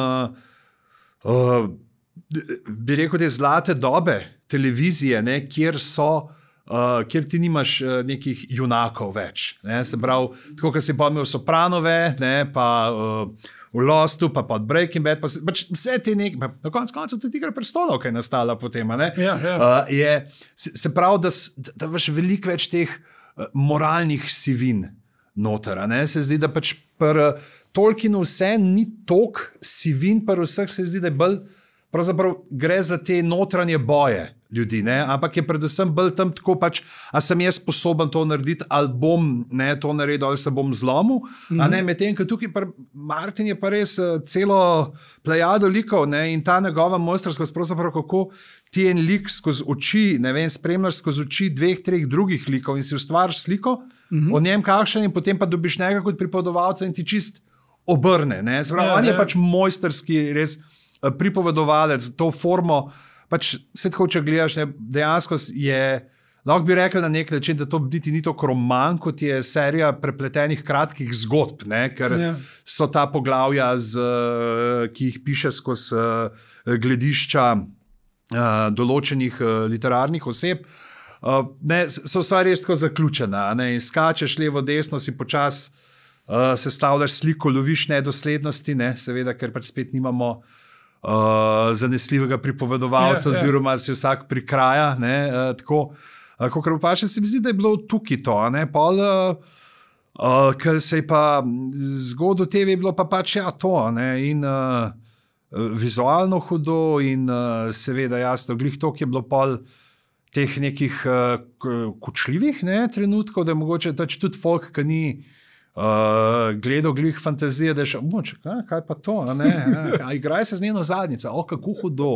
bi rekel, te zlate dobe televizije, ne, kjer ti nimaš nekih junakov več. Ne, se pravi, tako, kot si pa imel Sopranove, ne, pa v Lostu, pa pod Breaking Bad, pač vse te nekaj, na koncu tudi Igra prestolov, ki je nastala potem, ne? Se pravi, da imaš veliko več teh moralnih sivin noter, ne? Se zdi, da pač pri Tolkienu vse ni toliko sivin, pri vseh se zdi, da je bolj, pravzaprav gre za te notranje boje ljudi, ne? Ampak je predvsem bolj tam tako pač, a sem jaz sposoben to narediti, ali bom to naredil, ali se bom zlomil, a ne, medtem, ker tukaj Martin je pa res celo plejado likov, ne, in ta njegova mojstrskost, pravzaprav kako ti en lik skozi oči, ne vem, spremljaš skozi oči 2-3 drugih likov in si ustvariš sliko o njem kakšen in potem pa dobiš njega kot pripovedovalca in ti čist obrne, ne, sprav, on je pač mojstrski res pripovedovalec, to formo, pač se tako, če gledaš, ne, dejansko je, lahko bi rekel na nek način, da to biti ni toliko roman, kot je serija prepletenih kratkih zgodb, ne, ker so ta poglavja, ki jih piše skozi gledišča določenih literarnih oseb, ne, so vsa res tako zaključena, ne, in skačeš levo, desno, si počas sestavljaš sliko, loviš nedoslednosti, ne, seveda, ker pač spet nimamo zanesljivega pripovedovalca, oziroma si vsak prikraja, ne, tako, kakor pa še se mi zdi, da je bilo tukaj to, ne, pol, ker se je pa zgodil TV, je bilo pa pač to, ne, in vizualno hudo in seveda jasno, glih tok je bilo pol teh nekih kočljivih, ne, trenutkov, da je mogoče tudi folk, ki ni gledal glih fantazije, da je še, kaj pa to, igraj se z njeno zadnjico, kako hudo.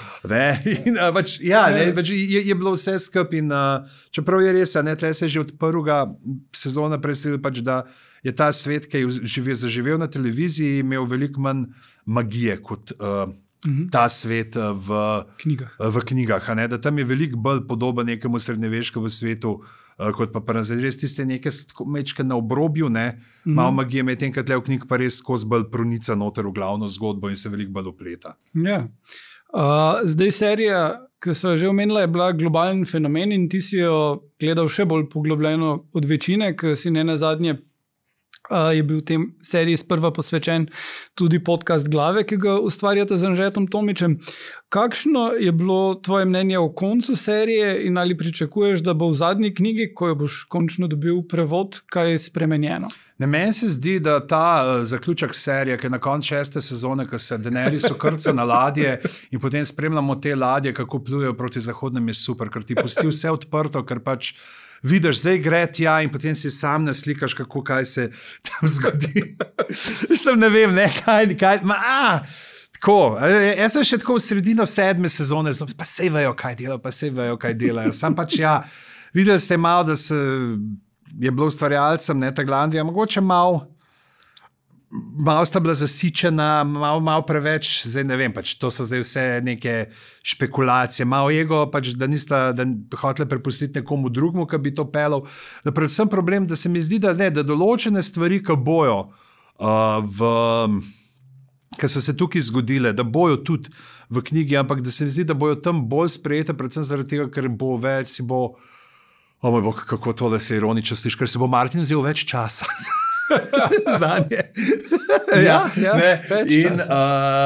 Je bilo vse skupaj in čeprav je res, tle se je že od prvega sezona predstavil, da je ta svet, ki je zaživel na televiziji, imel veliko manj magije kot ta svet v knjigah. Da tam je veliko bolj podoben nekemu srednjeveškemu svetu, kot pa res tiste neke mečke na obrobju, malo magije, medtem ko tle v knjig pa res skozi bolj pronica noter v glavno zgodbo in se veliko bolj opleta. Ja. Zdaj serija, ki so že omenila, je bila globalen fenomen in ti si jo gledal še bolj poglobljeno od večine, ki si ne nazadnje je bil v tem seriji sprva posvečen tudi podcast Glave, ki ga ustvarjate z Anžetom Tomičem. Kakšno je bilo tvoje mnenje o koncu serije in ali pričakuješ, da bo v zadnji knjigi, ko jo boš končno dobil prevod, kaj spremenjeno? Meni se zdi, da ta zaključek serije, ki je na koncu 6. sezone, ko se Daenerys ukrca na ladje in potem spremljamo te ladje, kako plujejo proti zahodnem, je super, ker ti pusti vse odprto, ker pač vidiš, zdaj gre tja in potem si sam naslikaš, kaj se tam zgodi. Ne vem, kaj. Tako, jaz sem še tako v sredino 7. sezone, pa sej vejo, kaj delajo. Sam pač videli ste malo, da je bilo ustvarjalcem, ta Glandija, mogoče malo sta bila zasičena, malo preveč, zdaj ne vem, pač to so zdaj vse neke špekulacije, malo ego, pač da nista hoteli prepustiti nekomu drugmu, ki bi to pelal. Da predvsem problem, da se mi zdi, da določene stvari, ki bojo, ki so se tukaj zgodile, da bojo tudi v knjigi, ampak da se mi zdi, da bojo tam bolj sprejete, predvsem zaradi tega, ker bo več, moj bog, kako to, da se ironično sliši, ker se bo Martin vzel več časa. Zanje. Več časa.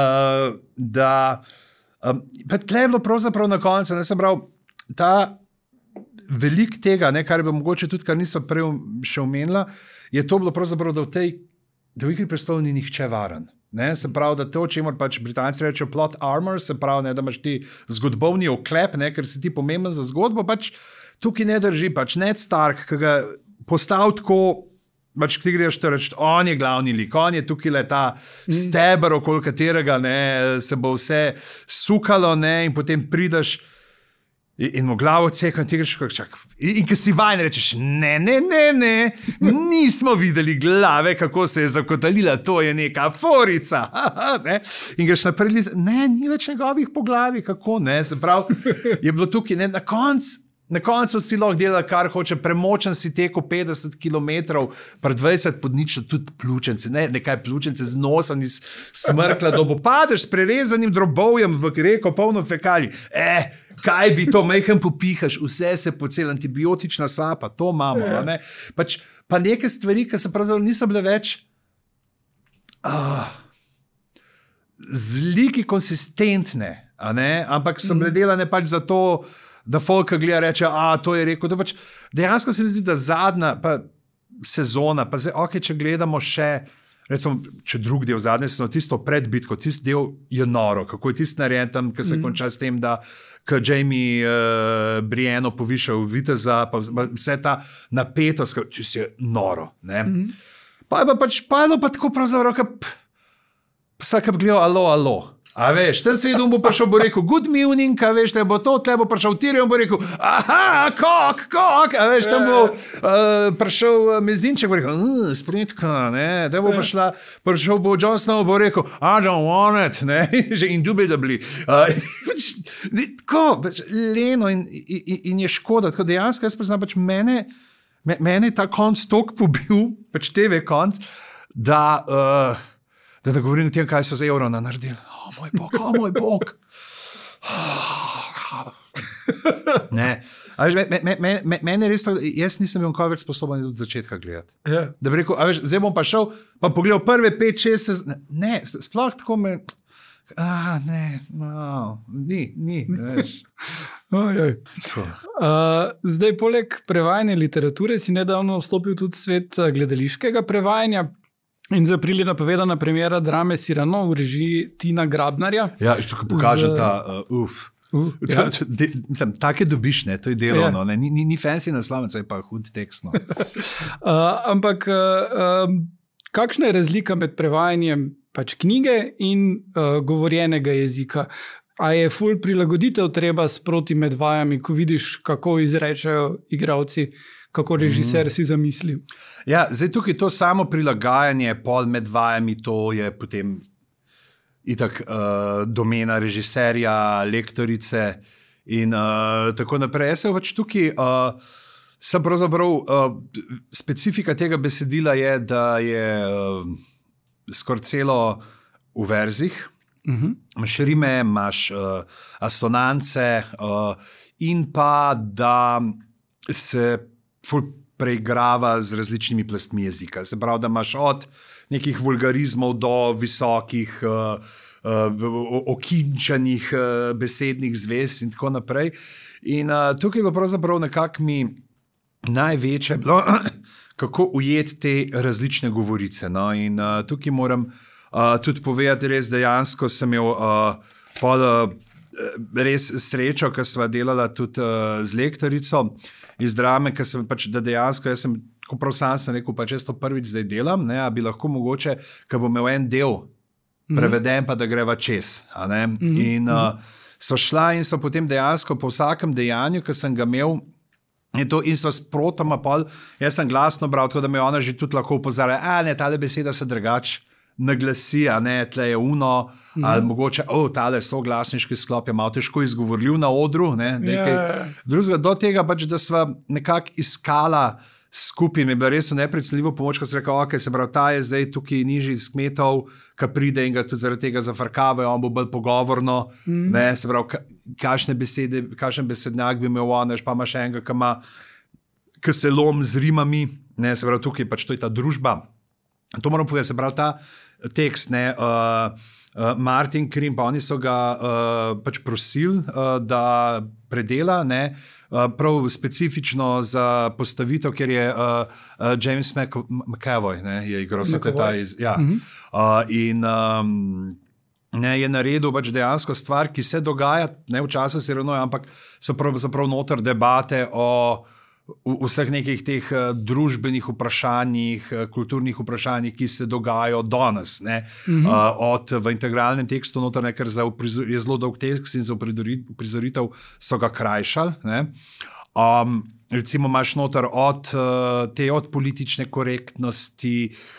Pa tle je bilo pravzaprav na koncu, sem prav, ta velik tega, kar bi mogoče tudi, kar nismo prej še omenila, je to bilo pravzaprav, da v Igri prestolov ni nihče varen. Se pravi, da to, o čemer pač Britanci rečejo plot armor, se pravi, da imaš ti zgodbovni oklep, ker si ti pomemben za zgodbo, pač tukaj ne drži, pač Ned Stark, ki ga postav tako, pač ti greš to reči, on je glavni lik, on je tukaj ta steber, okoli katerega se bo vse sukalo in potem prideš in mu glavo ceka in ti greš, in ki si vajen rečeš, ne, nismo videli glave, kako se je zakotalila, to je neka forica. In greš naprej, ni več njegovih poglavi, kako se pravi, je bilo tukaj, na koncu si lahko delal, kar hoče, premočen si tekel 50 km, pred 20 pod nič, tudi pljučence, nekaj pljučence z nosa iz smrkla, da bo padeš s prerezanim drobovjem v reko polno fekalij. Kaj bi to, majhen popihaš, vse se pocel, antibiotična sapa, to imamo. Pa neke stvari, ki se pravzaprav niso bile več zliki konsistentne, ampak so bile delane pač za to, da folk gleda reče, to je rekel. To pač, dejansko se mi zdi, da zadnja sezona, pa zdaj, če gledamo še, recimo, če drug del zadnje sezone, tisto pred bitko, tisti del je noro, kako je tisti narejen tam, ki se konča s tem, da Jamie Brienne poviša v viteza, pa vse ta napetost, če si je noro. Pa je pa tako pravzaprav, vsak bi gledal, alo. A veš, ten svedom bo prišel, bo rekel, good morning, a veš, te bo to, tle bo prišel Tyrion, bo rekel, kok, a veš, tam bo prišel Mezinček, bo rekel, spritka, te bo prišel bo Jon Snow, bo rekel, I don't want it, že indubitably. Tako, leno in je škoda, tako dejansko, jaz priznam, pač mene ta konc tok pobil, pač TV konc, da govorim o tem, kaj so za Eurona naredili. Moj bog. Mene res tako, jaz nisem bil nikoli več sposoben od začetka gledati. Da bi rekel, zdaj bom pa šel, pa pogledal prve 5-6, sploh tako me, ni, veš. Zdaj, poleg prevajanja literature si nedavno vstopil tudi v svet gledališkega prevajanja. In za april je napovedana premiera drame Cyrano v režiji Tina Grabnarja. Ja, tukaj pokaže ta Ja. Take dobiš, ne, to je delovno, Ja. ni fancy naslovnica, je pa hud tekst. No. Ampak kakšna je razlika med prevajanjem pač knjige in govorjenega jezika? A je ful prilagoditev treba sproti med vajami, ko vidiš, kako izrečajo igralci, kako režiser si zamisli? Ja, zdaj tukaj to samo prilagajanje pol med vajami, to je potem itak domena režiserja, lektorice in tako naprej. Jaz se pač tukaj sem pravzaprav specifika tega besedila je, da je skoraj celo v verzih. Imaš rime, imaš asonance in pa da se ful preigrava z različnimi plastmi jezika. Se pravi, da imaš od nekih vulgarizmov do visokih okinčanih besednih zvez in tako naprej. In tukaj je bilo pravzaprav nekako mi največje bilo, kako ujeti te različne govorice. No? In tukaj moram tudi povedati, res dejansko sem imel res srečo, ker sva delala tudi z lektorico iz drame, ker sem pač, da dejansko, jaz sem, ko prav sam sem rekel, pa če to prvič zdaj delam, ne, a bi lahko mogoče, ker bom imel en del preveden, pa da greva čez. A ne? In sva šla in so potem dejansko po vsakem dejanju, ki sem ga imel, in sva sprotoma pol, jaz sem glasno bral, tako da me ona že tudi lahko opozarja, ne, tale beseda se drugače naglasi, a ne, tle je uno, ali mogoče, tale soglasniški sklop je malo težko izgovorljiv na odru, ne, nekaj drugega. Do tega pač, da sva nekako iskala skupaj, mi je bilo res nepredstavljivo pomoč, ko sem rekel, ok, se pravi, ta je zdaj tukaj nižji iz kmetov, ki pride in ga tudi zaradi tega zafrkavajo, on bo bolj pogovorno, ne, se pravi, kakšne besede, kakšen besednjak bi imel on, pa ima še enega, ki se lom z rimami, ne, se pravi, tukaj pač to je ta družba. To moram povedati, se pravi, ta tekst, ne, Martin Krim, pa oni so ga pač prosili, da predela, ne, prav specifično za postavitev, ker je James McAvoy, ne, je igral sekretar iz... Ja. In ne, je naredil pač dejansko stvar, ki se dogaja, ne, včasih se ravno, ampak so prav noter debate o vseh nekih teh družbenih vprašanjih, kulturnih vprašanjih, ki se dogajajo danes. Od v integralnem tekstu noter, ker je zelo dolg tekst in za uprizoritev so ga krajšali. Recimo imaš noter od politične korektnosti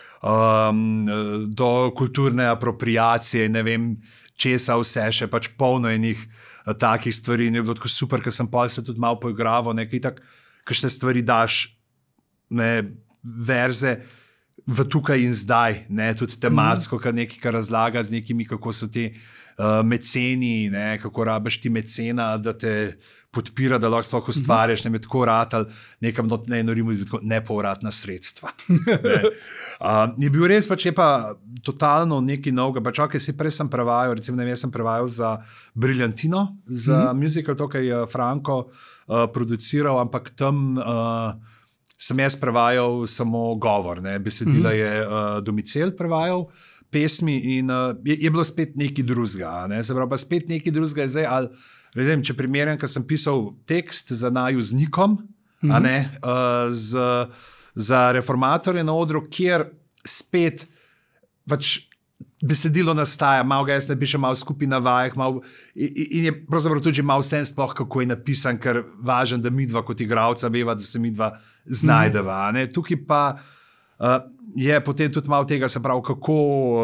do kulturne apropriacije, ne vem, česa vse še, pač polno enih takih stvari. In je bilo tako super, ker sem pa se tudi malo poigraval, nekaj tak, kakšne stvari daš, ne, verze v tukaj in zdaj, ne, tudi tematsko, nekaj, kar razlaga z nekimi, kako so ti meceni, ne, kako rabiš ti mecena, da te podpira, da lahko sploh ustvarjaš, ne, tako ratal, nekam nepovratna sredstva. Je bil res, pač je pa totalno nekaj novega, pač ok, si prej sem prevajal, recimo, ne, jaz sem prevajal za Brilliantino, za musical, to, kaj je Franco produciral, ampak tam sem jaz prevajal samo govor, ne, besedila je Domicel prevajal, pesmi in je bilo spet nekaj drugega, ne, se pravi, pa spet nekaj drugega je zdaj, ali, redem, če primerjam, ker sem pisal tekst za naju z Nikom, a ne, za reformatorje na odru, kjer spet pač besedilo nastaja, malo ga jaz napišem, malo skupaj na vajah, in je pravzaprav tudi malo sen sploh, kako je napisan, ker važen, da midva kot igralca veva, da se midva znajdeva. Tukaj pa je potem tudi malo tega, se pravi, kako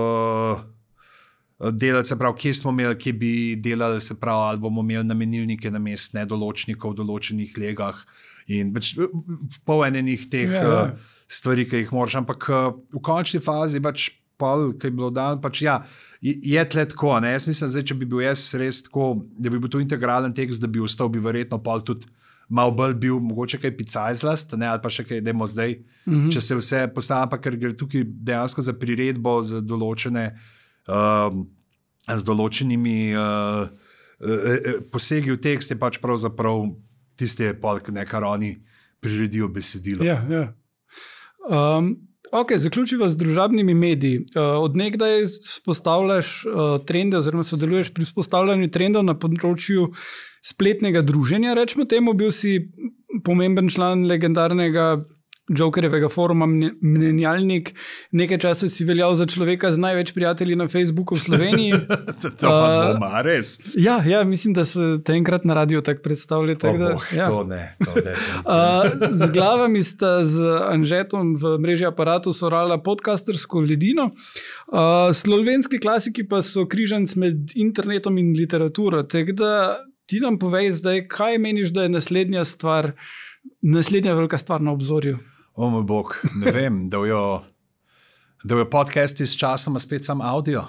delati, se pravi, kje smo imeli, kje bi delali, se pravi, ali bomo imeli namenilnike na mest nedoločnikov v določenih legah in pač pol enih teh stvari, ki jih moraš, ampak v končni fazi pač pol, ki je bilo dan, pač ja, je tle tako, ne, jaz mislim, zdaj, če bi bil jaz res tako, da bi bil to integralen tekst, da bi ostal, bi verjetno pol tudi malo bolj bil, mogoče kaj picajzlast, ne, ali pa še kaj, dajmo zdaj, če se vse postavlja, pa ker gre tukaj dejansko za priredbo z določene, z določenimi posegi v tekst, je pač pravzaprav tiste pol, ne, kar oni priredijo besedilo. Ja, ja. Ok, zaključiva z družabnimi mediji. Od nekdaj vzpostavljaš trende oziroma sodeluješ pri vzpostavljanju trendov na področju spletnega druženja, rečemo temu, bil si pomemben član legendarnega Jokerjevega foruma Mnenjalnik, nekaj časa si veljal za človeka z največ prijatelji na Facebooku v Sloveniji. To pa dvoma, res? Ja, mislim, da se te enkrat na radio tako predstavlja. To ne. Z glavami sta z Anžetom v mreži Aparatu sorala podcastersko ledino. Slovenski klasiki pa so križanc med internetom in literaturo. Tako da ti nam povej zdaj, kaj meniš, da je naslednja velika stvar na obzorju? O moj bog, ne vem, da je podcasti s časoma spet sam audio.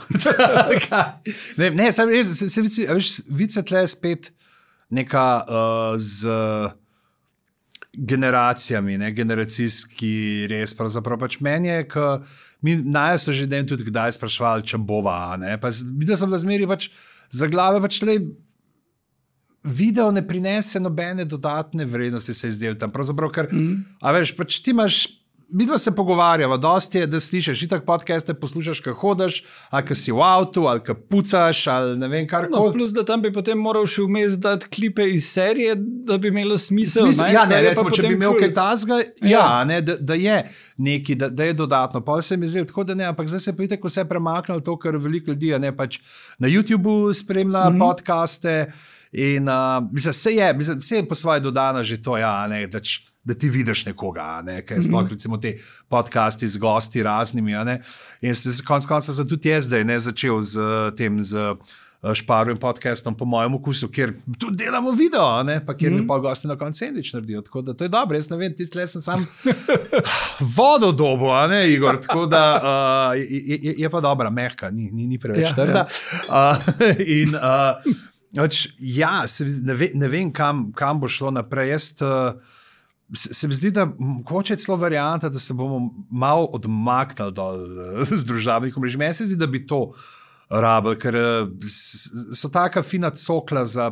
Vice tle spet neka z generacijami, generacijski res. Pravzaprav pač meni je, mi so že den tudi kdaj sprašvali, če bova. Videl sem, da zmeri pač za glave pač video ne prinese nobene dodatne vrednosti, se izdel tam. Pravzaprav, ker, pač ti imaš, midva se pogovarjava, dosti je, da slišiš, itak podcaste poslušaš, ko hodaš, ali ko si v avtu, ali ko pucaš, ali ne vem, karkoli. No, plus, da tam bi potem moral še vmes dati klipe iz serije, da bi imelo smisel. Recimo, če bi imel kaj tazga, da je neki, da je dodatno. Pa se mi zdi, tako da ne, ampak zdaj se pa itak vse premaknilo to, kar veliko ljudi, pač na YouTubeu spremlja podcaste. In se je po svoje dodana že to, da ti vidiš nekoga, kaj je sploh recimo te podcasti z gosti raznimi. In se konc konca tudi jaz zdaj začel z tem Šparovim podcastom po mojem okusu, kjer tudi delamo video, pa kjer mi pa gosti na koncu sendvič naredijo. Tako da to je dobro, jaz ne vem, tistle sem sam vodo dobo, Igor, tako da je pa dobra, mehka, ni preveč trda. In ne vem, kam bo šlo naprej. Se mi zdi, da mogoče je celo varianta, da se bomo malo odmaknili dol z družabnih omrežij. Meni se zdi, da bi to rabili, ker so taka fina cokla za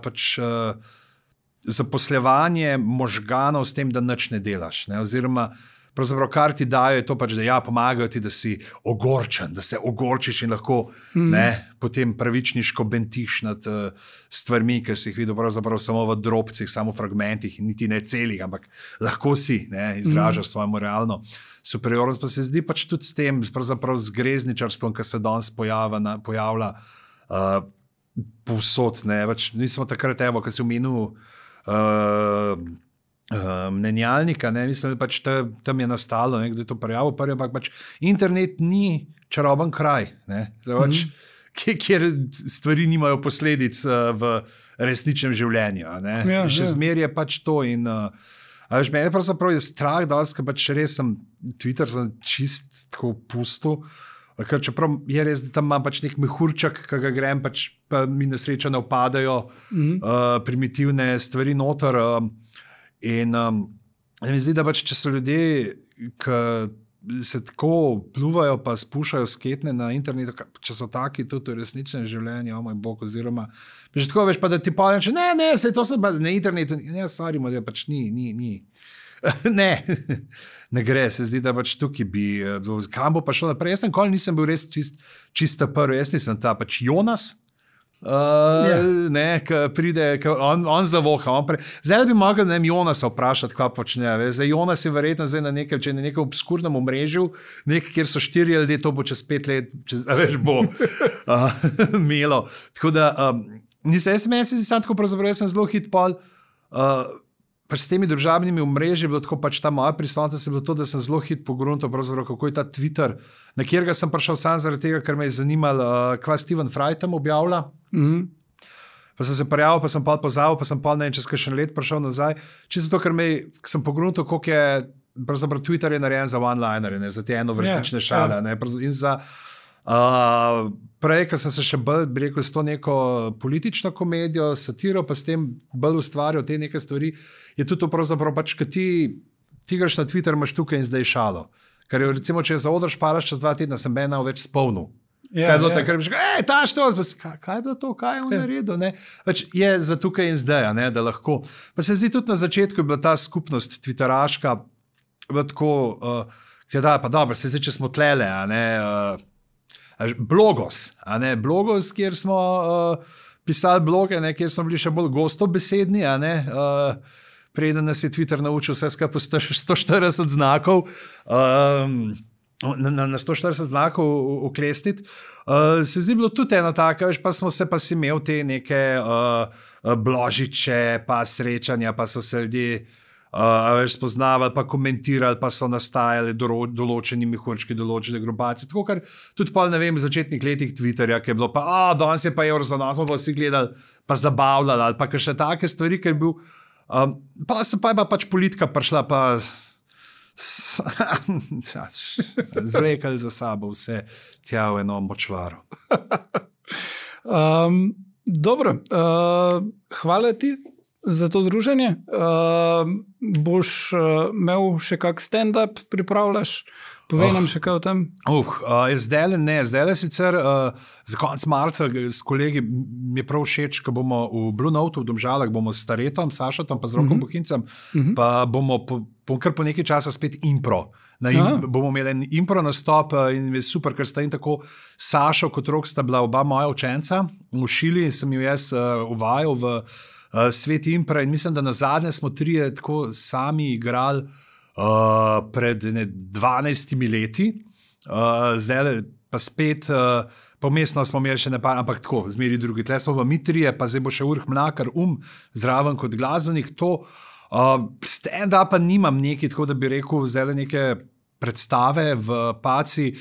zaposlevanje možganov s tem, da nič ne delaš. Oziroma, pravzaprav, kar ti dajo, je to pač, da pomagajo ti, da si ogorčen, da se ogorčiš in lahko potem pravičniško bentiš nad stvarmi, ker si jih videl pravzaprav samo v drobcih, samo v fragmentih in niti ne celih, ampak lahko si izražaš svojo realno superiornost. Pa se zdi pač tudi s tem, pravzaprav z grezničarstvom, ki se danes pojavlja povsod. Nismo takrat, ko si omenil Mnenjalnika, mislim, da pač tam je nastalo, kdo je to prijavil, ampak pač internet ni čaroben kraj, kjer stvari nimajo posledic v resničnem življenju. Še zmeraj je pač to. In meni pravzaprav je strah, da pač res sem Twitter čist tako pustil, ker čeprav je res, da tam imam pač nek mehurček, ki ga grem, pač pa mi nesreča ne upadajo primitivne stvari noter. In mi zdi, da pač, če so ljudje, ki se tako pluvajo pa spušajo sketne na internetu, če so taki tudi v resničnem življenju, o moj bog, oziroma že tako veš, pa da ti povem, če ne, se to sem pa na internetu, ne, stvarimo, da pač ni. Ne gre, se zdi, da pač tukaj bi, kam bo pa šlo naprej. Jaz nisem bil res čista prvi, jaz nisem ta pač Jonas, ki pride, on zavoha. Zdaj bi mogel Jonasa vprašati, kaj počne. Zdaj Jonas je verjetno zdaj na nekem obskurnem omrežju, kjer so 4 ljudje, to bo čez 5 let, bo imelo. Tako da, jaz sem tako pravzaprav, jaz sem zelo hitpol, s temi družabnimi omrežji je bilo tako pač ta moja prisotnost, je bilo to, da sem zelo hit pogruntal, kako je ta Twitter, na katerega sem prišel sam zaradi tega, ker me je zanimalo, kva Steven Fry tam objavlja. Pa sem se prijavil, pa sem pa pozabil, pa sem pa čez kakšen let prišel nazaj. Čisto to, ker sem pogruntal, koliko je, pravzaprav Twitter je narejen za one-liner, za te enovrstične šale. In za prej, ker sem se še bolj, bi rekel, s to neko politično komedijo, satiro, pa s tem bolj ustvarjal te neke stvari, je tudi to pravzaprav pač, ko ti greš na Twitter, imaš tukaj in zdaj šalo. Ker je recimo, če je za odr šparaš čez 2 tedna, sem benal več spolnil. Kaj je bilo takrat, bi rekel, ta štos, kaj je bilo to, kaj je on naredil? Pač je za tukaj in zdaj, da lahko. Pa se zdi tudi na začetku je bila ta skupnost twitteraška, bila tako, Da, pa dobro, zdaj, če smo tlele, Blogos, Blogos, kjer smo pisali bloge, kjer smo bili še bolj gostobesedni, preden nas je Twitter naučil vse skupaj 140 znakov, na 140 znakov uklestiti. Se zdi bilo tudi ena taka, pa smo se pa si imel te neke bložiče, pa srečanja, pa so se ljudje spoznavali, pa komentirali, pa so nastajali določeni mehurčki, določene grupacije. Tako, kar tudi pa, ne vem, v začetnih letih Twitterja, ki je bilo pa, danes je pa Eurozona, smo pa vsi gledali, pa zabavljali, ali pa še take stvari, ker je bil, pa se pa je pač politika prišla, pa zvlekali za sabo vse tja v eno močvaro. Dobro, hvala ti za to druženje. Boš imel še kak stand-up, pripravljaš? Povej nam še kaj o tem. Zdaj sicer za konec marca s kolegi mi je prav všeč, ko bomo v Blue Note v Domžalah, bomo s Taretom, Sašotom, pa z Rokom Bohincem, pa bomo kar po nekaj časa spet impro. Bomo imeli en impro nastop in je super, ker sta in tako Sašo kot Rok sta bila oba moja učenca. V Šili sem jo jaz uvajal v svet impra in mislim, da na zadnje smo trije tako sami igrali pred 12 leti, zdaj pa spet, pomestno smo imeli še nepar, ampak tako, zmeri drugi. Tle smo pa mi trije, pa zdaj bo še Urh Mlakar zraven kot glasbenik. To stand-upa nimam neki, tako da bi rekel, zdaj neke predstave v Paci.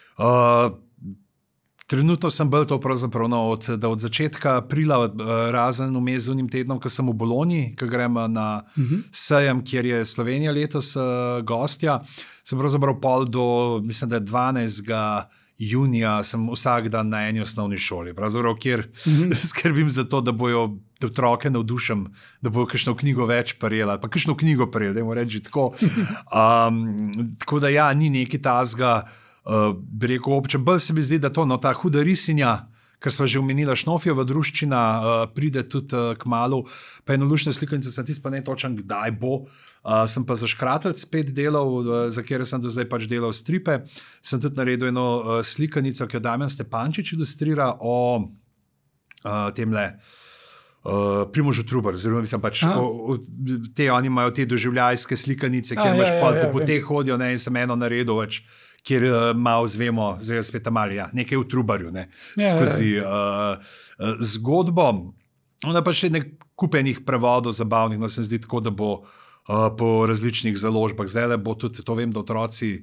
Trenutno sem bil to pravzaprav od začetka aprila, razen vmes z unim tednom, ko sem v Bologni, ko grem na sejem, kjer je Slovenija letos gostja. Sem pravzaprav pol do, mislim, da 12. junija sem vsak dan na eni osnovni šoli. Pravzaprav, kjer skrbim za to, da bojo otroke navdušim, da bojo kakšno knjigo več prijeli, pa kakšno knjigo prijeli, dajmo reči tako. Tako da ja, ni neki tazga, bi rekel, obče, bolj se mi zdi, da to, ta huda risinja, kar sva že omenila, Šnofjeva druščina, pride tudi kmalu, pa eno luštno slikanico sem tisto pa ne točen, kdaj bo. Sem pa za Škratelj spet delal, za kjer sem do zdaj pač delal stripe. Sem tudi naredil eno slikanico, ki jo Damjan Stepančič ilustrira o temle Primožu Trubar, oziroma mislim pač, oni imajo te doživljajske slikanice, kjer imaš po teh hodijo, in sem eno naredil več, kjer malo zvemo, spet mali, nekaj v Trubarju, skozi zgodbo. Onda pa še nek kupenih prevodov zabavnih, no se zdi tako, da bo po različnih založbah. Zdaj bo tudi, to vem, da otroci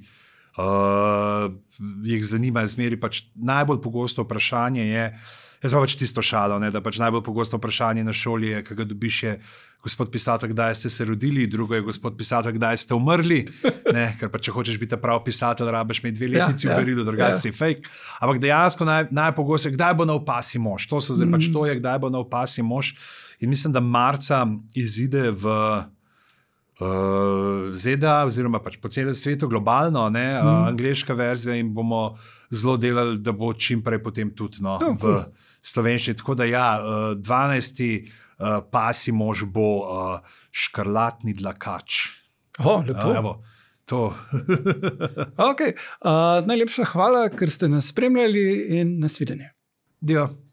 jih zanima zmeri, pač najbolj pogosto vprašanje je, jaz pa pač tisto šalo, da pač najbolj pogosto vprašanje na šoli je, ki ga dobiš je, gospod pisatelj, kdaj ste se rodili, drugo je, gospod pisatelj, kdaj ste umrli, ker pa če hočeš biti prav pisatelj, rabiš imeti 2 letnici v berilu, drugače si fake. Ampak dejansko najpogosto je, kdaj bo nov Pasi mož. To so zdaj pač to je, kdaj bo nov Pasi mož. In mislim, da marca izide v ZDA, oziroma pač po celem svetu globalno, angleška verzija in bomo zelo delali, da bo čim prej potem tudi v slovenščini. Tako da ja, 12. Pasi mož bo Škrlatni dlakač. Lepo. Evo, to. Najlepša hvala, ker ste nas spremljali in nasvidenje. Dio.